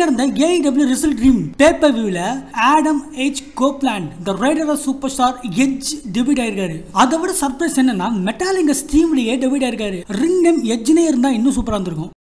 நடந்த AEW Wrestle Dream pay-per-viewல Adam Edge Copeland the rated R of superstar Edge debut ஆயிருக்காரு. அதை விட சர்ப்ரைஸ் என்னன்னா மெட்டாலிங்க ஸ்ட்ரீம்லயே டெபியூட் ஆயிருக்காரு. ரிங் நேம் எட்ஜ்னே இருந்தா இன்னும் சூப்பரா இருந்திருக்கும்.